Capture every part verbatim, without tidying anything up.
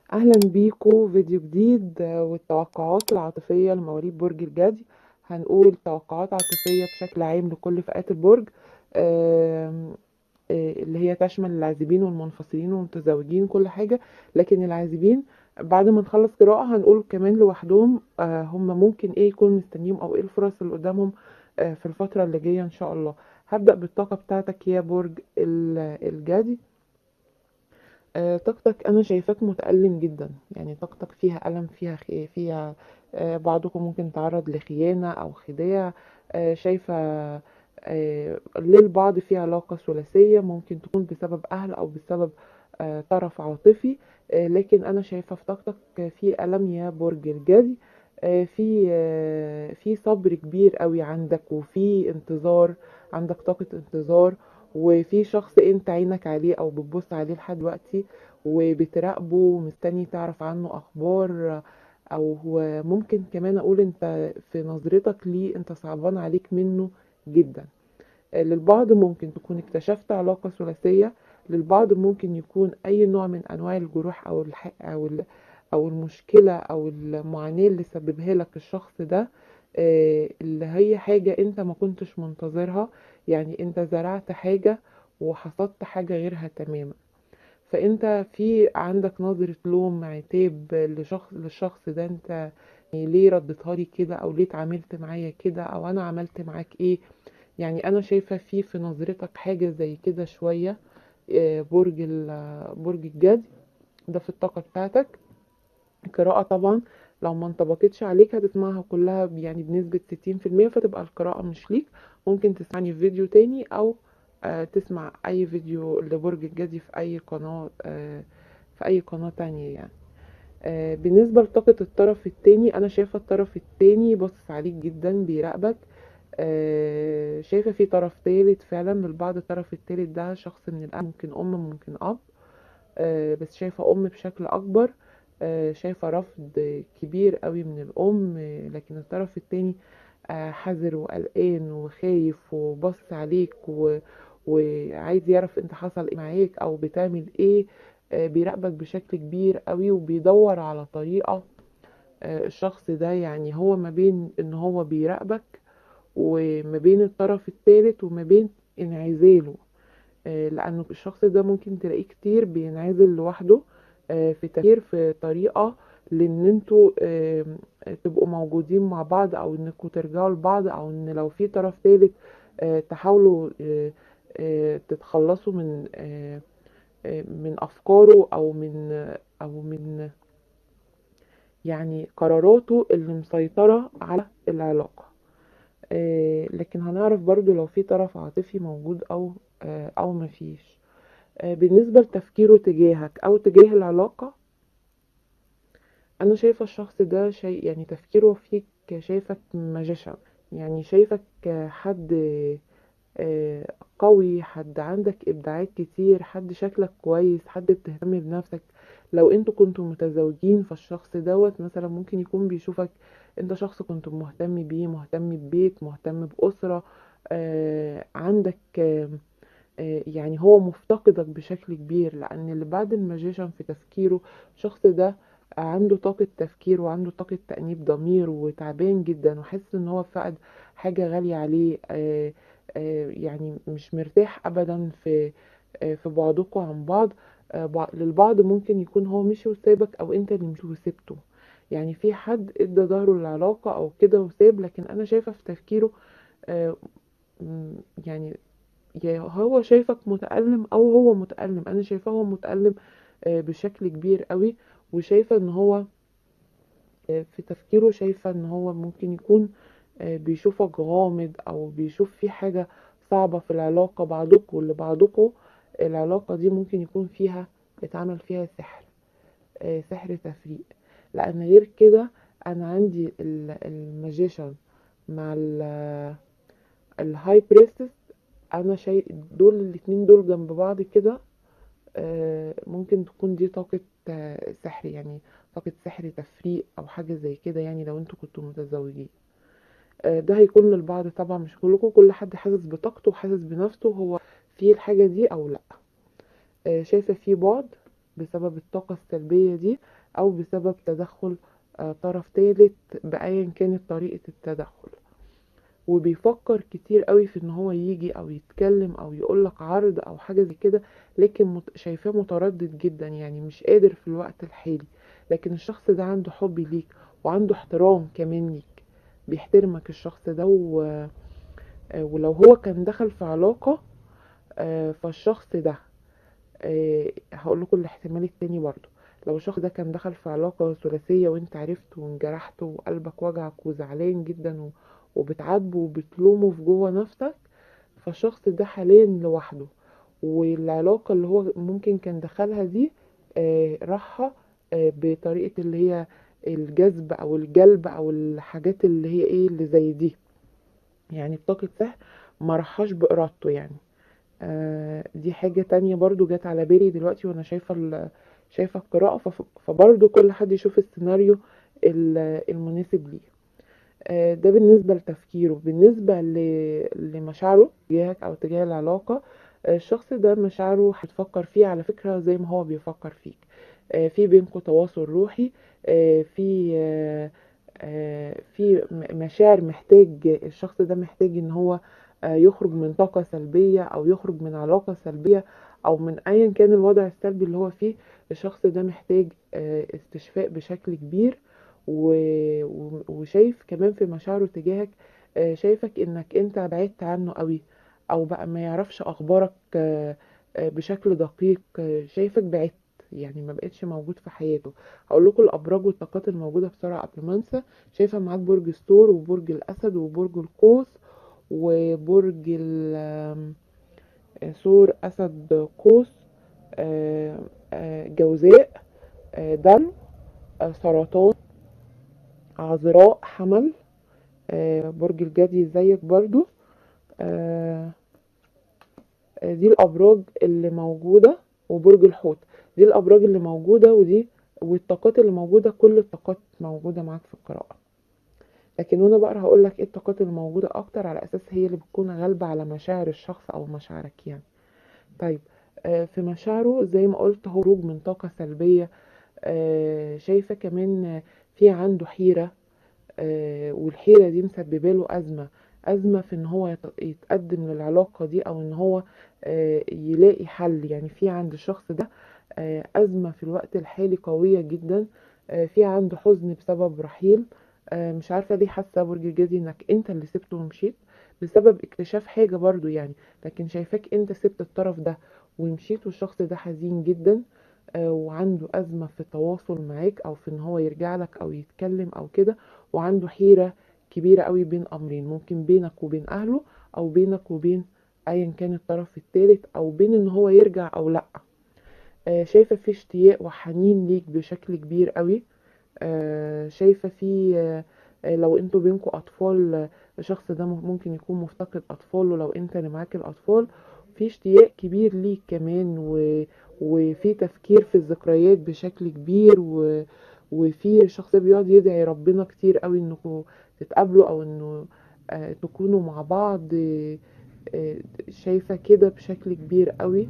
اهلا بيكم فيديو جديد آه، والتوقعات العاطفية لمواليد برج الجدي. هنقول توقعات عاطفية بشكل عام لكل فئات البرج. آم، آه، اللي هي تشمل العازبين والمنفصلين والمتزوجين كل حاجة. لكن العازبين بعد ما نخلص قراءة هنقول كمان لوحدهم آه، هم ممكن ايه يكون مستنيهم او ايه الفرص اللي قدامهم آه، في الفترة اللي جاية ان شاء الله. هبدأ بالطاقة بتاعتك يا برج ال- الجدي. آه، طاقتك انا شايفاك متألم جدا، يعني طاقتك فيها ألم، فيها خي... فيها آه، بعضكم ممكن تعرض لخيانة او خداع. آه، شايفة آه، للبعض في علاقة ثلاثية ممكن تكون بسبب اهل او بسبب آه، طرف عاطفي. آه، لكن انا شايفة في طاقتك في ألم يا برج الجدي. آه، في آه، في صبر كبير قوي عندك وفي انتظار، عندك طاقة انتظار. وفي شخص انت عينك عليه او بتبص عليه لحد دلوقتي وبتراقبه ومستني تعرف عنه اخبار. او هو ممكن كمان اقول انت في نظرتك ليه انت صعبان عليك منه جدا. للبعض ممكن تكون اكتشفت علاقة ثلاثية، للبعض ممكن يكون اي نوع من انواع الجروح او الح... او ال... او المشكلة او المعاناة اللي سببها لك الشخص ده. آه، اللي هي حاجة انت ما كنتش منتظرها، يعني انت زرعت حاجة وحصدت حاجة غيرها تماما. فانت في عندك نظرة لوم عتاب لشخص للشخص ده، انت ليه رديتها لي كده او ليه اتعاملت معايا كده او انا عملت معاك ايه. يعني انا شايفة في في نظرتك حاجة زي كده شوية. آه، برج ال- برج الجدي ده في الطاقة بتاعتك. القراءة طبعا لو ما انطبقتش عليك هتسمعها كلها ب- يعني بنسبة ستين في المية، فتبقى القراءة مش ليك. ممكن تسمعني في فيديو تاني او آه، تسمع اي فيديو لبرج الجدي في اي قناة آه، في اي قناة تانية يعني. آه، بالنسبة لطاقة الطرف التاني انا شايفة الطرف التاني باصص عليك جدا بيراقبك. آه، شايفة في طرف تالت فعلا، للبعض الطرف التالت ده شخص من الأهل، ممكن أم ممكن أب. آه، بس شايفة أم بشكل أكبر. آه، شايفة رفض كبير قوي من الأم، آه، لكن الطرف التاني آه، حذر وقلقان وخايف وبص عليك و... وعايز يعرف انت حصل ايه معاك او بتعمل ايه. آه، بيراقبك بشكل كبير قوي وبيدور على طريقة. آه، الشخص ده يعني هو ما بين ان هو بيراقبك وما بين الطرف الثالث وما بين انعزاله. آه، لأنه الشخص ده ممكن تلاقيه كتير بينعزل لوحده آه، في تفكير في طريقة لان انتوا آه، تبقوا موجودين مع بعض او انكم ترجعوا لبعض او ان لو في طرف ثالث آه، تحاولوا آه، آه، تتخلصوا من آه، آه، من افكاره او من او من يعني قراراته اللي مسيطرة على العلاقة. آه، لكن هنعرف برضو لو في طرف عاطفي موجود او آه، او مفيش. آه، بالنسبة لتفكيره تجاهك او تجاه العلاقة، انا شايفة الشخص ده شيء يعني تفكيره فيك شايفك ماجيشن، يعني شايفك حد آه، قوي، حد عندك ابداعات كتير، حد شكلك كويس، حد بتهتم بنفسك. لو انتوا كنتوا متزوجين فالشخص دوت مثلا ممكن يكون بيشوفك انت شخص كنت مهتم بيه، مهتم ببيت، مهتم بأسرة. آه، عندك آه، آه، يعني هو مفتقدك بشكل كبير، لان اللي بعد الماجيشن في تفكيره الشخص ده عنده طاقة تفكير وعنده طاقة تأنيب ضمير وتعبان جدا وحاسس ان هو فقد حاجة غالية عليه. آه، آه، يعني مش مرتاح ابدا في آه، في بعدكم عن بعض. آه، بع- للبعض ممكن يكون هو مشي وسابك او انت اللي مشي وسبته. يعني في حد ادى ظهره للعلاقة او كده وساب، لكن انا شايفة في تفكيره آه، م- يعني يا هو شايفك متألم او هو متألم. انا شايفاه هو متألم آه، بشكل كبير قوي. وشايفة ان هو آه، في تفكيره شايفة ان هو ممكن يكون آه، بيشوفك غامض او بيشوف في حاجة صعبة في العلاقة بعضكم لبعضكم. العلاقة دي ممكن يكون فيها اتعمل فيها سحر، آه، سحر تفريق. لان غير كده انا عندي الماجيشن مع الهاي بريستس. انا شايف دول الاتنين دول جنب بعض كده. آه، ممكن تكون دي طاقة آه، سحر، يعني طاقة سحر تفريق او حاجة زي كده، يعني لو انتوا كنتوا متزوجين. آه، ده هيكون للبعض طبعا، مش كلكم، كل حد حاسس بطاقته وحاسس بنفسه هو في الحاجة دي او لا. آه، شايفة في بعد بسبب الطاقة السلبية دي. او بسبب تدخل آه، طرف ثالث بأيا كانت طريقة التدخل. وبيفكر كتير قوي في ان هو يجي او يتكلم او يقولك عرض او حاجة زي كده، لكن مت- شايفاه متردد جدا، يعني مش قادر في الوقت الحالي. لكن الشخص ده عنده حب ليك وعنده احترام كمان ليك، بيحترمك الشخص ده و... آه، ولو هو كان دخل في علاقة، آه، فالشخص ده آه، هقول لكم الاحتمال التاني برضو. لو الشخص ده كان دخل في علاقة ثلاثية وانت عرفت وانجرحت وقلبك وجعك وزعلان جدا و- وبتعاتبه وبتلومه في جوه نفسك، فالشخص ده حاليا لوحده. والعلاقة اللي هو ممكن كان دخلها دي آه، راحها آه، بطريقة اللي هي الجذب او الجلب او الحاجات اللي هي ايه اللي زي دي، يعني بطاقة سحر ما راحش بإرادته يعني. آه، دي حاجة تانية برضو جت على بالي دلوقتي وانا شايفة ال- شايفة القراءة، فف- فبرضو كل حد يشوف السيناريو ال- المناسب ليه. آه، ده بالنسبة لتفكيره. بالنسبة ل- لمشاعره تجاهك او تجاه العلاقة، آه، الشخص ده مشاعره هتفكر فيه على فكرة زي ما هو بيفكر فيك. آه، في بينكم تواصل روحي، آه، في آه، آه، في م- مشاعر محتاج الشخص ده محتاج ان هو آه، يخرج من طاقة سلبية او يخرج من علاقة سلبية او من ايا كان الوضع السلبي اللي هو فيه. الشخص ده محتاج آه، استشفاء بشكل كبير. و- و- وشايف كمان في مشاعره تجاهك، آه، شايفك انك انت بعدت عنه قوي، او بقى ما يعرفش اخبارك آه، آه، بشكل دقيق. آه، شايفك بعدت، يعني ما بقتش موجود في حياته. هقول لكم الابراج والطاقات الموجوده بسرعه قبل ما انسى. شايفه معاك برج الثور وبرج الاسد وبرج القوس وبرج ال- آم، ثور اسد قوس، آه، آه، جوزاء، آه، دلو، آه، سرطان، عذراء، حمل، آه، برج الجدي زيك برضو. آه، آه، دي الابراج اللي موجوده، وبرج الحوت. دي الابراج اللي موجوده ودي والطاقات اللي موجوده، كل الطاقات موجوده معاك في القراءه. لكن وانا بقرا هقول لك ايه الطاقات اللي موجوده اكتر، على اساس هي اللي بتكون غالبه على مشاعر الشخص او مشاعرك يعني. طيب، آه، في مشاعره زي ما قلت هو خروج من طاقه سلبيه. آه، شايفه كمان آه، في عنده حيره، آه، والحيرة دي مسببة له أزمة. أزمة في إن هو يت- يتقدم للعلاقة دي، أو إن هو آه، يلاقي حل. يعني في عند الشخص ده آه، أزمة في الوقت الحالي قوية جدا. آه، في عنده حزن بسبب رحيل. آه، مش عارفة ليه حاسة برج الجدي إنك أنت اللي سبته ومشيت بسبب اكتشاف حاجة برضو يعني. لكن شايفاك أنت سبت الطرف ده ومشيت، والشخص ده حزين جدا آه، وعنده أزمة في التواصل معاك أو في إن هو يرجع لك أو يتكلم أو كده. وعنده حيرة كبيرة قوي بين أمرين، ممكن بينك وبين أهله أو بينك وبين أيا كان الطرف التالت، أو بين إن هو يرجع أو لأ. آه، شايفة في اشتياق وحنين ليك بشكل كبير قوي. آه، شايفة في آه، آه، لو انتوا بينكوا أطفال، آه، الشخص ده ممكن يكون مفتقد أطفال، لو انت اللي معاك الأطفال في اشتياق كبير ليك كمان و... وفي تفكير في الذكريات بشكل كبير و... وفي شخص بيقعد يدعي ربنا كتير قوي انكم تتقابلوا او انه آه، تكونوا مع بعض. آه، آه، شايفة كده بشكل كبير قوي.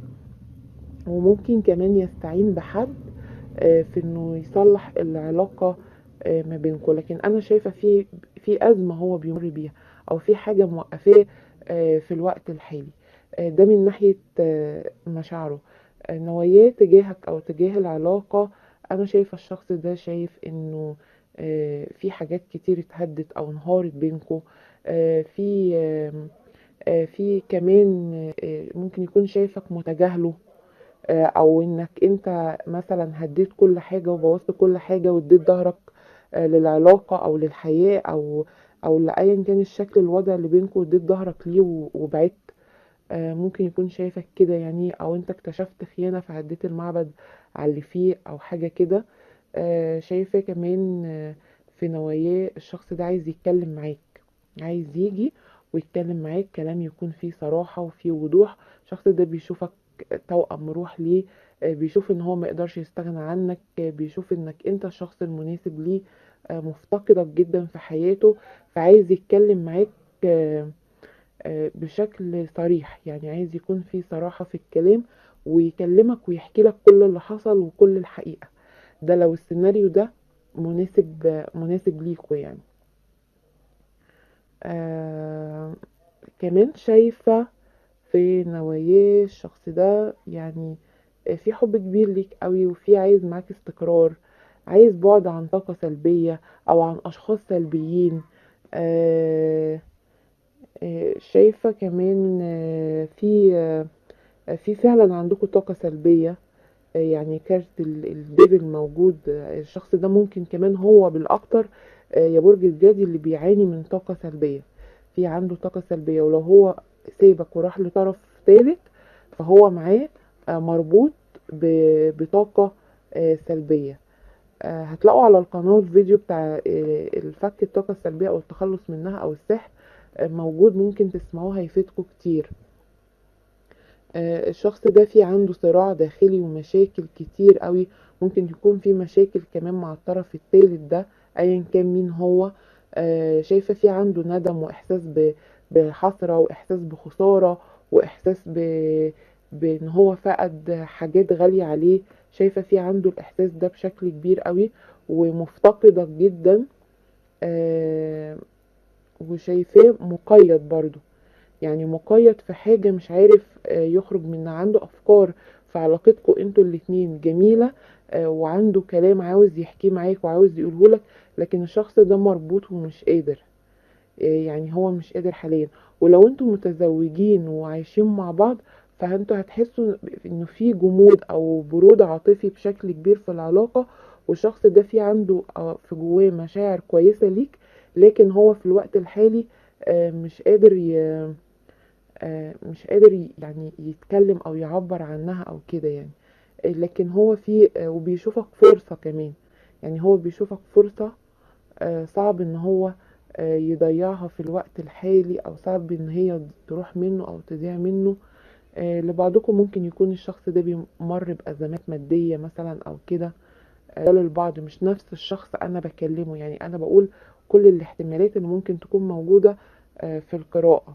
وممكن كمان يستعين بحد آه، في انه يصلح العلاقة آه، ما بينكم. لكن انا شايفة في في ازمة هو بيمر بيها، او في حاجة موقفاه آه، في الوقت الحالي. آه، ده من ناحية آه، مشاعره. آه، نواياه تجاهك او تجاه العلاقة، انا شايفة الشخص ده شايف انه آه، في حاجات كتير اتهدت او انهارت بينكم. آه، في آم، آه، في كمان آه، ممكن يكون شايفك متجاهله، آه، او انك انت مثلا هديت كل حاجة وبوظت كل حاجة واديت ظهرك آه، للعلاقة او للحياة او او لأيا كان الشكل الوضع اللي بينكم، واديت ظهرك ليه و- وبعدت. آه، ممكن يكون شايفك كده يعني، او انت اكتشفت خيانة فهديت المعبد على اللي فيه او حاجة كده. آه، شايفة كمان آه، في نواياه الشخص ده عايز يتكلم معاك، عايز يجي ويتكلم معاك كلام يكون فيه صراحة وفيه وضوح. الشخص ده بيشوفك توأم روح ليه، آه، بيشوف ان هو ما يقدرش يستغنى عنك، آه، بيشوف انك انت الشخص المناسب ليه، آه، مفتقدك جدا في حياته. فعايز يتكلم معاك آه، آه، بشكل صريح، يعني عايز يكون في صراحة في الكلام، ويكلمك ويحكي لك كل اللي حصل وكل الحقيقة. ده لو السيناريو ده مناسب مناسب ليكوا يعني. آه كمان شايفة في نواياه الشخص ده يعني في حب كبير ليك قوي، وفي عايز معاك استقرار، عايز بعد عن طاقة سلبية او عن اشخاص سلبيين. آه آه شايفة كمان آه في آه في فعلا عندكم طاقة سلبية. آه يعني كارت ال- الديفل موجود. آه الشخص ده ممكن كمان هو بالاكتر آه يا برج الجدي اللي بيعاني من طاقة سلبية. في عنده طاقة سلبية، ولو هو سيبك وراح لطرف ثالث فهو معاه آه، مربوط ب- بطاقة آه، سلبية. آه، هتلاقوا على القناة الفيديو بتاع آه، الفك الطاقة السلبية او التخلص منها او السحر آه، موجود، ممكن تسمعوه هيفيدكم كتير. آه، الشخص ده في عنده صراع داخلي ومشاكل كتير قوي. ممكن يكون في مشاكل كمان مع الطرف الثالث ده ايا كان مين هو. آه، شايفة في عنده ندم واحساس ب- بحسرة واحساس بخسارة واحساس ب... بان هو فقد حاجات غالية عليه. شايفة في عنده الاحساس ده بشكل كبير قوي ومفتقدك جدا. آه، وشايفاه مقيد برضو، يعني مقيد في حاجة مش عارف آه، يخرج منها. عنده أفكار في علاقتكم انتوا الاتنين جميلة، آه، وعنده كلام عاوز يحكيه معاك وعاوز يقوله لك، لكن الشخص ده مربوط ومش قادر. آه، يعني هو مش قادر حاليا. ولو انتوا متزوجين وعايشين مع بعض فانتوا هتحسوا انه في جمود او برود عاطفي بشكل كبير في العلاقة، والشخص ده في عنده آه، في جواه مشاعر كويسة ليك، لكن هو في الوقت الحالي آه، مش قادر ي... آه، مش قادر ي- يعني يتكلم او يعبر عنها او كده يعني. آه، لكن هو في آه، وبيشوفك فرصة كمان. يعني هو بيشوفك فرصة آه، صعب ان هو آه، يضيعها في الوقت الحالي، او صعب ان هي تروح منه او تضيع منه. آه، لبعضكم ممكن يكون الشخص ده بيمر بأزمات مادية مثلا او كده. آه، ده للبعض مش نفس الشخص انا بكلمه، يعني انا بقول كل الاحتمالات اللي ممكن تكون موجودة آه، في القراءة.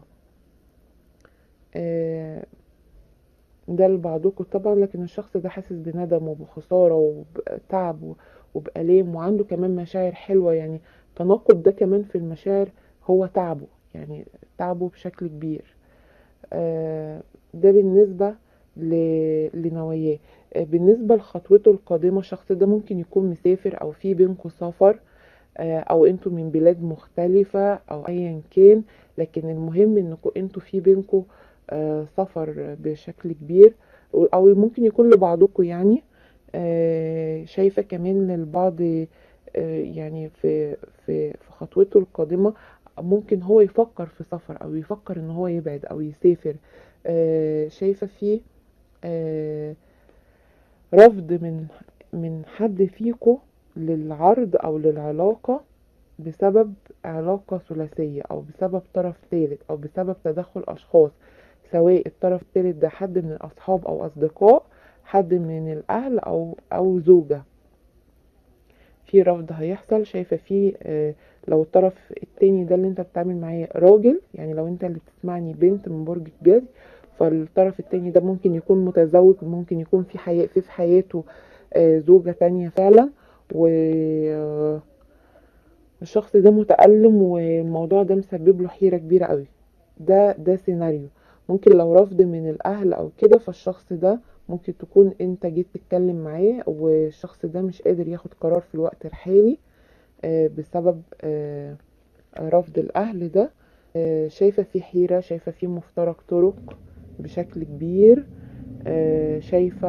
آه، ده لبعضكم طبعا، لكن الشخص ده حاسس بندم وبخسارة وبتعب و- وبألام، وعنده كمان مشاعر حلوة يعني. تناقض ده كمان في المشاعر هو تعبه، يعني تعبه بشكل كبير. آه، ده بالنسبة ل- لنواياه. آه، بالنسبة لخطوته القادمة الشخص ده ممكن يكون مسافر او في بينكم سفر، آه، او انتوا من بلاد مختلفة او ايا كان. لكن المهم انكم انتوا في بينكم آه، سفر بشكل كبير، او ممكن يكون لبعضكم يعني. آه، شايفة كمان للبعض آه، يعني في في في خطوته القادمة ممكن هو يفكر في سفر او يفكر ان هو يبعد او يسافر. آه، شايفة فيه آه، رفض من من حد فيكو للعرض او للعلاقة بسبب علاقة ثلاثية او بسبب طرف ثالث او بسبب تدخل اشخاص، سواء الطرف الثالث ده حد من الاصحاب او اصدقاء، حد من الاهل او او زوجة. في رفض هيحصل. شايفة فيه آه، لو الطرف التاني ده اللي انت بتتعامل معاه راجل، يعني لو انت اللي بتسمعني بنت من برج الجدي، فالطرف التاني ده ممكن يكون متزوج، ممكن يكون في حياة في في حياته آه، زوجة تانية فعلا. والشخص ده متألم والموضوع ده مسبب له حيرة كبيرة قوي. ده ده سيناريو. ممكن لو رفض من الأهل أو كده، فالشخص ده ممكن تكون انت جيت تتكلم معاه والشخص ده مش قادر ياخد قرار في الوقت الحالي آه، بسبب آه، رفض الأهل ده. آه، شايفة في حيرة، شايفة في مفترق طرق بشكل كبير. آه، شايفة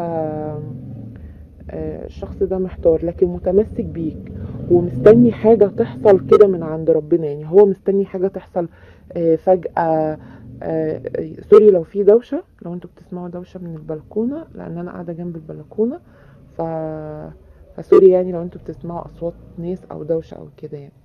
آه، الشخص ده محتار لكن متمسك بيك، ومستني حاجة تحصل كده من عند ربنا. يعني هو مستني حاجة تحصل آه، فجأة. آه، سوري لو في دوشة، لو انتوا بتسمعوا دوشة من البلكونة، لأن أنا قاعدة جنب البلكونة. ف فسوري يعني لو انتوا بتسمعوا أصوات ناس أو دوشة أو كده يعني.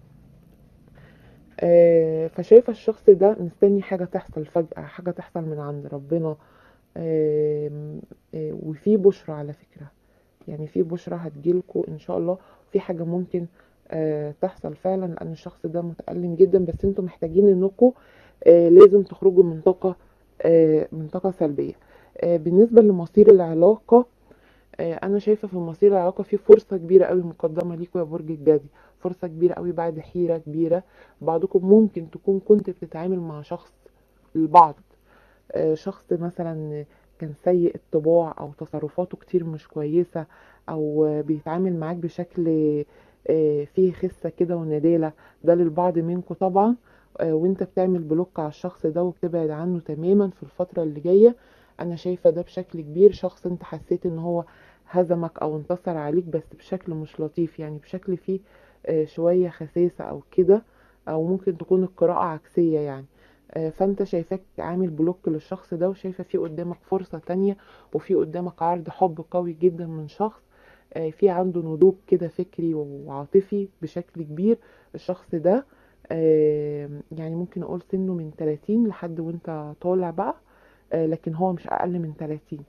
آه، فشايفة الشخص ده مستني حاجة تحصل فجأة، حاجة تحصل من عند ربنا. آم، آه، وفي بشرى على فكرة، يعني في بشرى هتجيلكوا ان شاء الله. في حاجة ممكن آه، تحصل فعلا، لان الشخص ده متألم جدا، بس انتوا محتاجين انكم آه، لازم تخرجوا من طاقة آه، من طاقة سلبية. آه، بالنسبة لمصير العلاقة آه، انا شايفه في مصير العلاقه في فرصه كبيره قوي مقدمه ليكوا يا برج الجدي، فرصه كبيره قوي بعد حيره كبيره. بعضكم ممكن تكون كنت بتتعامل مع شخص البعض، آه، شخص مثلا كان سيء الطباع او تصرفاته كتير مش كويسة، او آه، بيتعامل معاك بشكل آه، فيه خسة كده وندالة. ده للبعض منكم طبعا. آه، وانت بتعمل بلوك على الشخص ده وبتبعد عنه تماما في الفترة اللي جاية. انا شايفة ده بشكل كبير شخص انت حسيت ان هو هزمك او انتصر عليك، بس بشكل مش لطيف، يعني بشكل فيه آه، شوية خساسة او كده، او ممكن تكون القراءة عكسية يعني. آه، فانت شايفاك عامل بلوك للشخص ده، وشايفة في قدامك فرصة تانية، وفي قدامك عرض حب قوي جدا من شخص آه، في عنده نضوج كده فكري وعاطفي بشكل كبير. الشخص ده آه، يعني ممكن اقول سنه من ثلاثين لحد وانت طالع بقى، آه، لكن هو مش اقل من ثلاثين.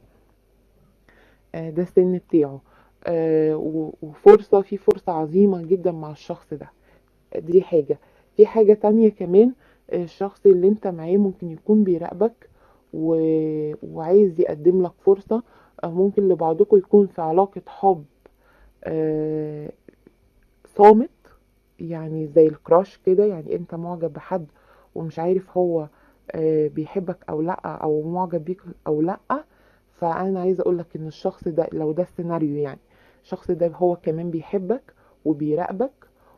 آه، ده السن بتاعه. آه، و- وفرصة في فرصة عظيمة جدا مع الشخص ده. دي حاجة. في حاجة تانية كمان، الشخص اللي انت معاه ممكن يكون بيراقبك و... وعايز يقدم لك فرصة. أو ممكن لبعضكم يكون في علاقة حب آه، صامت، يعني زي الكراش كده، يعني انت معجب بحد ومش عارف هو آه، بيحبك او لا، او معجب بيك او لا. فانا عايزه اقولك ان الشخص ده لو ده السيناريو، يعني الشخص ده هو كمان بيحبك وبيراقبك،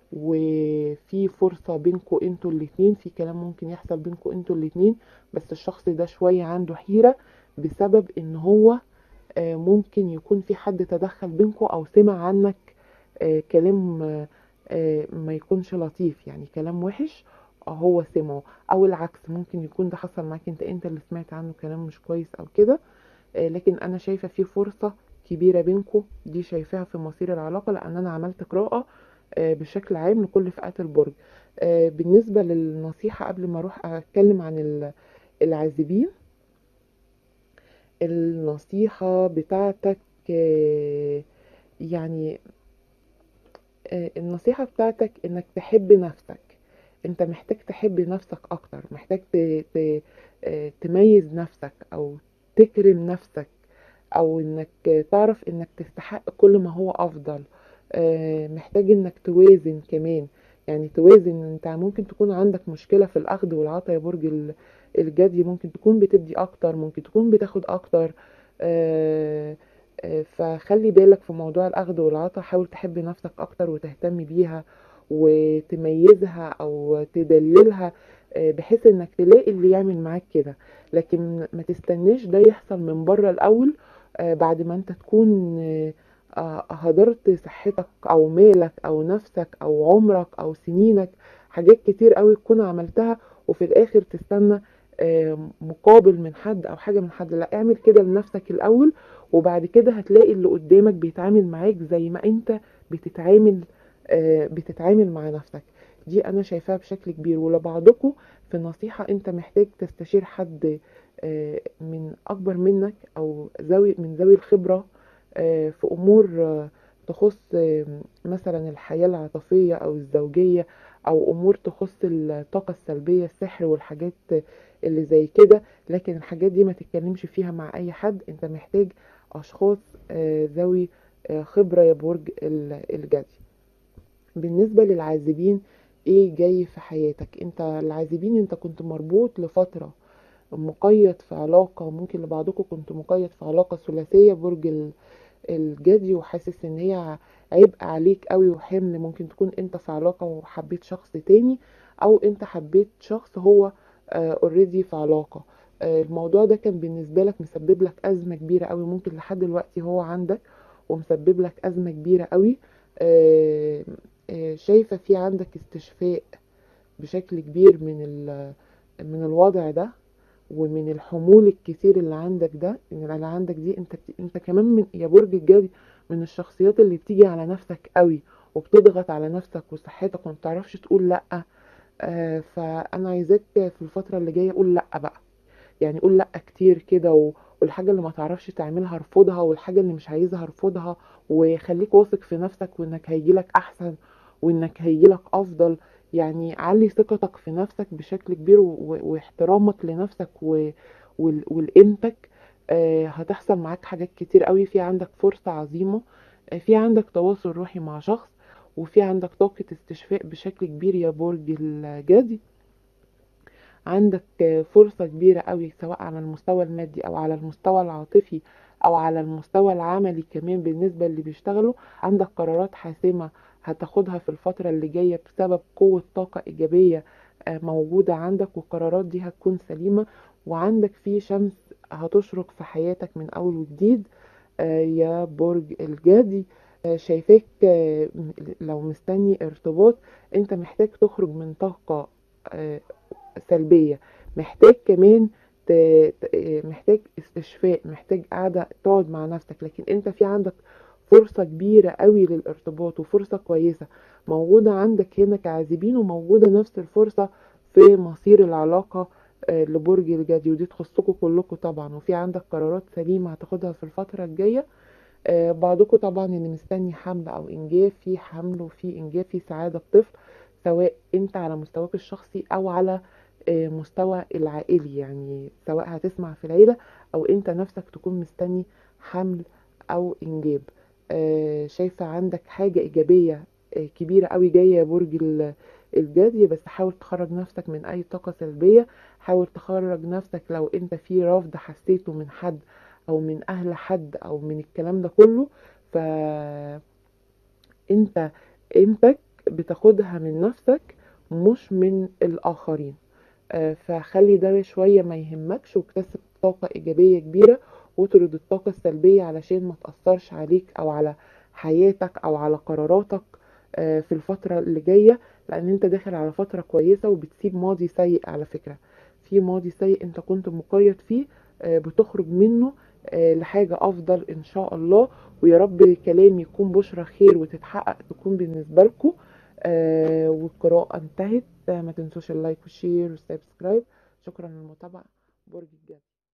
وفي فرصة بينكوا انتوا الاتنين، في كلام ممكن يحصل بينكوا انتوا الاتنين. بس الشخص ده شوية عنده حيرة بسبب ان هو آه، ممكن يكون في حد تدخل بينكوا او سمع عنك آه، كلام آه، آه، ما يكونش لطيف، يعني كلام وحش آه، هو سمعه. او العكس، ممكن يكون ده حصل معاك انت انت اللي سمعت عنه كلام مش كويس او كده. آه، لكن انا شايفة في فرصة كبيرة بينكوا، دي شايفاها في مصير العلاقة، لان انا عملت قراءة آه، بشكل عام لكل فئات البرج. آه، بالنسبة للنصيحة قبل ما اروح اتكلم عن ال- العازبين، النصيحة بتاعتك آه، يعني آه، النصيحة بتاعتك انك تحب نفسك. انت محتاج تحب نفسك اكتر، محتاج ت- ت- آه، تميز نفسك او تكرم نفسك، او انك تعرف انك تستحق كل ما هو افضل. آه، محتاج انك توازن كمان، يعني توازن. انت ممكن تكون عندك مشكلة في الاخذ والعطاء يا برج ال- الجدي، ممكن تكون بتدي اكتر، ممكن تكون بتاخد اكتر. آه، آه، فخلي بالك في موضوع الاخذ والعطاء، حاول تحب نفسك اكتر وتهتم بيها وتميزها او تدللها، آه، بحيث انك تلاقي اللي يعمل معاك كده. لكن ما تستناش ده يحصل من بره الاول، آه، بعد ما انت تكون آه، آه، هدرت صحتك او مالك او نفسك او عمرك او سنينك، حاجات كتير قوي تكون عملتها، وفي الاخر تستنى آه، مقابل من حد او حاجة من حد. لا، اعمل كده لنفسك الاول، وبعد كده هتلاقي اللي قدامك بيتعامل معاك زي ما انت بتتعامل آه، بتتعامل مع نفسك. دي انا شايفاها بشكل كبير. ولبعضكم في نصيحة، انت محتاج تستشير حد آه، من اكبر منك او ذوي من ذوي الخبرة آه، في امور آه، تخص آه، مثلا الحياة العاطفية او الزوجية، او امور تخص الطاقة السلبية، السحر والحاجات اللي زي كده. لكن الحاجات دي ما تتكلمش فيها مع اي حد، انت محتاج اشخاص آه، ذوي آه، خبرة يا برج ال- الجدي. بالنسبة للعازبين، ايه جاي في حياتك انت؟ العازبين انت كنت مربوط لفترة، مقيد في علاقة، ممكن لبعضكم كنت مقيد في علاقة ثلاثية برج ال- الجدي، وحاسس ان هي عبء عليك قوي وحمل. ممكن تكون انت في علاقة وحبيت شخص تاني، او انت حبيت شخص هو اوريدي في علاقة. آه، الموضوع ده كان بالنسبة لك مسبب لك أزمة كبيرة قوي، ممكن لحد دلوقتي هو عندك ومسبب لك أزمة كبيرة قوي. آه، آه، شايفة في عندك استشفاء بشكل كبير من ال- من الوضع ده، ومن الحمول الكتير اللي عندك ده، ان اللي عندك دي انت بت... انت كمان من يا برج الجدي من الشخصيات اللي بتيجي على نفسك قوي، وبتضغط على نفسك وصحتك وما بتعرفش تقول لا. آه فانا عايزاك في الفتره اللي جايه قول لا بقى، يعني قول لا كتير كده، و... والحاجه اللي ما تعرفش تعملها ارفضها، والحاجه اللي مش عايزها ارفضها. وخليك واثق في نفسك، وانك هيجيلك احسن، وانك هيجيلك افضل. يعني علي ثقتك في نفسك بشكل كبير، و... و- واحترامك لنفسك و... وال... ولقيمتك. آه، هتحصل معاك حاجات كتير قوي، في عندك فرصة عظيمة، آه، في عندك تواصل روحي مع شخص، وفي عندك طاقة استشفاء بشكل كبير يا برج الجدي. عندك آه، فرصة كبيرة قوي سواء على المستوى المادي أو على المستوى العاطفي أو على المستوى العملي كمان. بالنسبة اللي بيشتغلوا، عندك قرارات حاسمة هتاخدها في الفترة اللي جاية بسبب قوة طاقة إيجابية آه، موجودة عندك، والقرارات دي هتكون سليمة. وعندك في شمس هتشرق في حياتك من أول وجديد آه، يا برج الجدي. آه، شايفاك آه، لو مستني ارتباط، انت محتاج تخرج من طاقة آه، سلبية، محتاج كمان ت... ت- محتاج استشفاء، محتاج قاعدة تقعد مع نفسك. لكن انت في عندك فرصة كبيرة قوي للارتباط، وفرصة كويسة موجودة عندك هنا كعازبين، وموجودة نفس الفرصة في مصير العلاقة آه، لبرج الجدي، ودي تخصكم كلكم طبعا. وفي عندك قرارات سليمة هتاخدها في الفترة الجاية. آه، بعضكم طبعا اللي مستني حمل او انجاب، في حمل وفي انجاب، في سعادة طفل، سواء انت على مستواك الشخصي او على آه، مستوى العائلي، يعني سواء هتسمع في العيلة او انت نفسك تكون مستني حمل او انجاب. آه، شايفة عندك حاجة ايجابية آه، كبيرة قوي جاية يا برج ال- الجدي. بس حاول تخرج نفسك من اي طاقة سلبية، حاول تخرج نفسك لو انت في رفض حسيته من حد او من اهل حد او من الكلام ده كله، فانت قيمتك بتاخدها من نفسك مش من الاخرين. آه، فخلي ده شوية ما يهمكش، واكتسب طاقة ايجابية كبيرة، واطرد الطاقة السلبية علشان ما تأثرش عليك او على حياتك او على قراراتك آه، في الفترة اللي جاية. لان انت داخل على فترة كويسة، وبتسيب ماضي سيء على فكرة. في ماضي سيء انت كنت مقيد فيه آه، بتخرج منه آه، لحاجة افضل ان شاء الله. ويا رب كلامي يكون بشرة خير وتتحقق تكون بالنسبة لكم. آه والقراءة انتهت. آه ما تنسوش اللايك والشير والسبسكرايب. شكرا للمتابعة. برج الجدي.